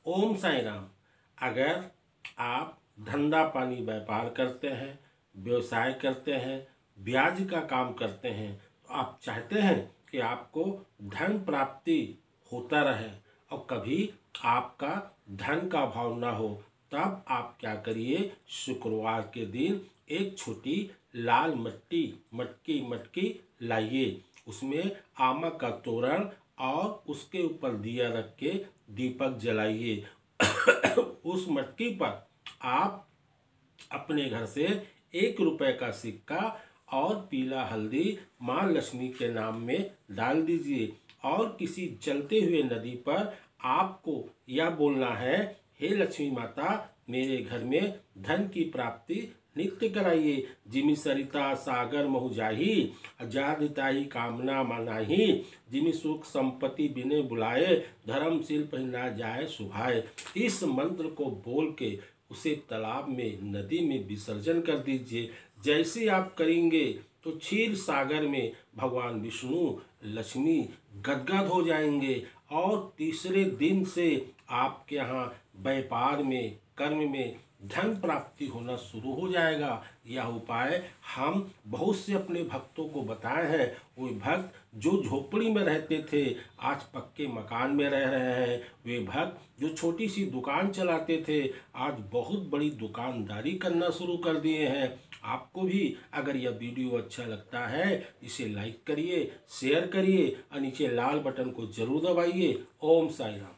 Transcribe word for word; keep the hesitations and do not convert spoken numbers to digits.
ओम साईं राम। अगर आप धंधा पानी व्यापार करते हैं, व्यवसाय करते हैं, ब्याज का काम करते हैं, तो आप चाहते हैं कि आपको धन प्राप्ति होता रहे और कभी आपका धन का अभाव ना हो, तब आप क्या करिए, शुक्रवार के दिन एक छोटी लाल मट्टी मटकी मटकी लाइए, उसमें आमा का तोरण और उसके ऊपर दिया रख के दीपक जलाइए। उस मटकी पर आप अपने घर से एक रुपए का सिक्का और पीला हल्दी माँ लक्ष्मी के नाम में डाल दीजिए और किसी चलते हुए नदी पर आपको यह बोलना है, हे लक्ष्मी माता, मेरे घर में धन की प्राप्ति नित्य कराइए। जिमि सरिता सागर महु जाही, अजादिताही कामना मनाही, जिमि सुख संपत्ति बिने बुलाए, धर्मशील पहिना जाए सुभाए। इस मंत्र को बोल के उसे तालाब में, नदी में विसर्जन कर दीजिए। जैसे आप करेंगे तो क्षीर सागर में भगवान विष्णु लक्ष्मी गदगद हो जाएंगे और तीसरे दिन से आपके यहाँ व्यापार में, कर्म में धन प्राप्ति होना शुरू हो जाएगा। यह उपाय हम बहुत से अपने भक्तों को बताए हैं। वे भक्त जो झोपड़ी में रहते थे आज पक्के मकान में रह रहे हैं। वे भक्त जो छोटी सी दुकान चलाते थे आज बहुत बड़ी दुकानदारी करना शुरू कर दिए हैं। आपको भी अगर यह वीडियो अच्छा लगता है इसे लाइक करिए, शेयर करिए और नीचे लाल बटन को जरूर दबाइए। ओम साईं राम।